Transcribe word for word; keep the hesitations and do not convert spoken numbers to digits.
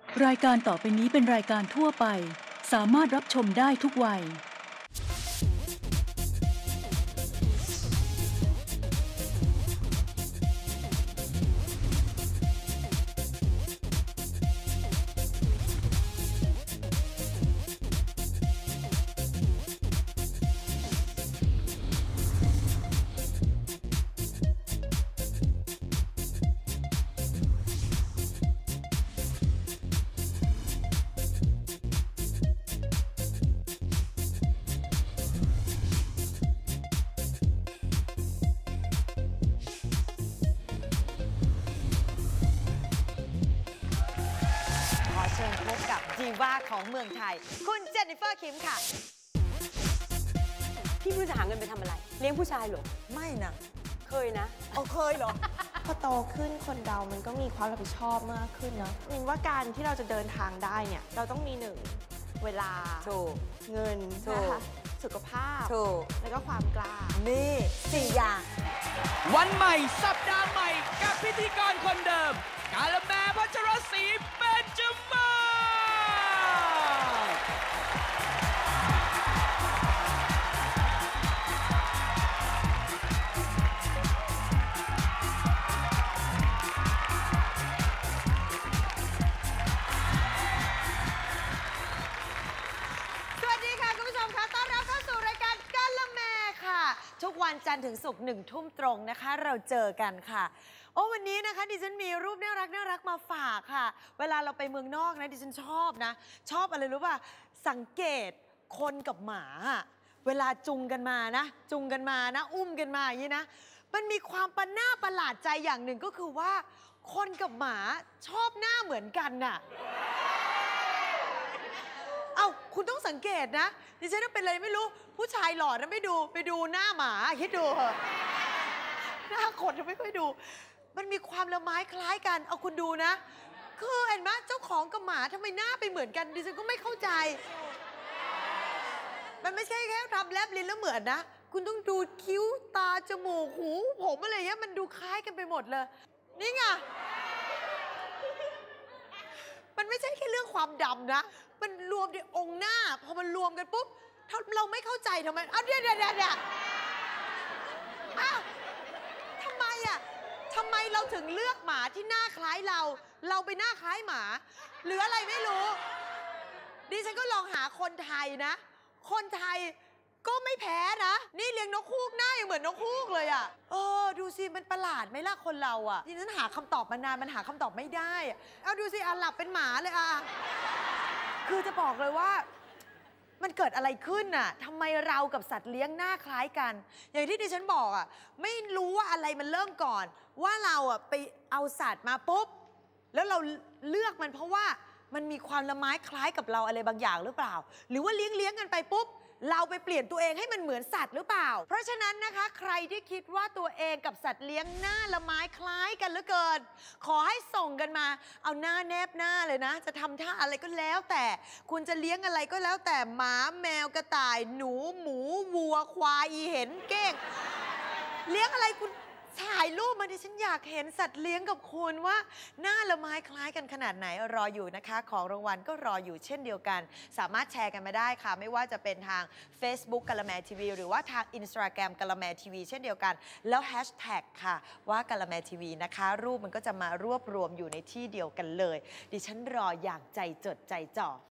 รายการต่อไปนี้เป็นรายการทั่วไปสามารถรับชมได้ทุกวัยดีว่าของเมืองไทยคุณเจนนิเฟอร์คิมค่ะพี่ไม่รู้จะหาเงินไปทำอะไรเลี้ยงผู้ชายเหรอไม่นะเคยนะเอาเคยเหรอพอโตขึ้นคนเรามันก็มีความรับผิดชอบมากขึ้นเนาะมินว่าการที่เราจะเดินทางได้เนี่ยเราต้องมีหนึ่งเวลาถูกเงินนะคะสุขภาพถูกแล้วก็ความกล้านี่สี่อย่างวันใหม่สัปดาห์ใหม่กับพิธีกรคนเดิมกาละแมพัชรศรีเบญจมาศทุกวันจันทร์ถึงศุกร์หนึ่งทุ่มตรงนะคะเราเจอกันค่ะโอ้วันนี้นะคะดิฉันมีรูปน่ารักน่ารักมาฝากค่ะเวลาเราไปเมืองนอกนะดิฉันชอบนะชอบอะไรรู้ป่ะสังเกตคนกับหมาเวลาจุงกันมานะจุงกันมานะอุ้มกันมาอย่างนี้นะมันมีความประหน้าประหลาดใจอย่างหนึ่งก็คือว่าคนกับหมาชอบหน้าเหมือนกันน่ะเอ้าคุณต้องสังเกตนะดิฉันเป็นอะไรไม่รู้ผู้ชายหล่อนะไม่ดูไปดูหน้าหมาคิดดูเหอะหน้าคนไม่ค่อยดูมันมีความละไม้คล้ายกันเอาคุณดูนะคือเห็นไหมเจ้าของกับหมาทำไมหน้าไปเหมือนกันดิฉันก็ไม่เข้าใจมันไม่ใช่แค่ทำแลบลิ้นแล้วเหมือนนะคุณต้องดูคิ้วตาจมูกหูผมอะไรเงี้ยมันดูคล้ายกันไปหมดเลยนี่ไงมันไม่ใช่แค่เรื่องความดำนะมันรวมในองค์หน้าพอมันรวมกันปุ๊บเราไม่เข้าใจทำไมอ้าวเดี๋ยวเดี๋ยวเดี๋ยวอ้าวทำไมอ่ะทำไมเราถึงเลือกหมาที่หน้าคล้ายเราเราไปหน้าคล้ายหมาหรืออะไรไม่รู้ดิฉันก็ลองหาคนไทยนะคนไทยก็ไม่แพ้นะนี่เลี้ยงนกฮูกหน้ายังเหมือนนกฮูกเลยอ่ะเออดูสิมันประหลาดไหมล่ะคนเราอ่ะดิฉันหาคำตอบมานานมันหาคำตอบไม่ได้เอาดูสิอ่ะหลับเป็นหมาเลยอ่ะคือจะบอกเลยว่ามันเกิดอะไรขึ้นน่ะทำไมเรากับสัตว์เลี้ยงหน้าคล้ายกันอย่างที่ดิฉันบอกอ่ะไม่รู้ว่าอะไรมันเริ่มก่อนว่าเราอ่ะไปเอาสัตว์มาปุ๊บแล้วเราเลือกมันเพราะว่ามันมีความละไม้คล้ายกับเราอะไรบางอย่างหรือเปล่าหรือว่าเลี้ยงเลี้ยงกันไปปุ๊บเราไปเปลี่ยนตัวเองให้มันเหมือนสัตว์หรือเปล่าเพราะฉะนั้นนะคะใครที่คิดว่าตัวเองกับสัตว์เลี้ยงหน้าละไม้คล้ายกันเหลือเกินขอให้ส่งกันมาเอาหน้าแนบหน้าเลยนะจะทำท่าอะไรก็แล้วแต่คุณจะเลี้ยงอะไรก็แล้วแต่หมาแมวกระต่ายหนูหมูวัวควายอีเห็นเก้งเลี้ยงอะไรคุณถ่ายรูปมาดิฉันอยากเห็นสัตว์เลี้ยงกับคุณว่าหน้าละไม้คล้ายกันขนาดไหนรออยู่นะคะของรางวัลก็รออยู่เช่นเดียวกันสามารถแชร์กันมาได้ค่ะไม่ว่าจะเป็นทาง Facebook กะละแมทีวีหรือว่าทาง Instagram กะละแมทีวีเช่นเดียวกันแล้วแฮชแท็กค่ะว่ากะละแมทีวีนะคะรูปมันก็จะมารวบรวมอยู่ในที่เดียวกันเลยดิฉันรออย่างใจจดใจจ่อ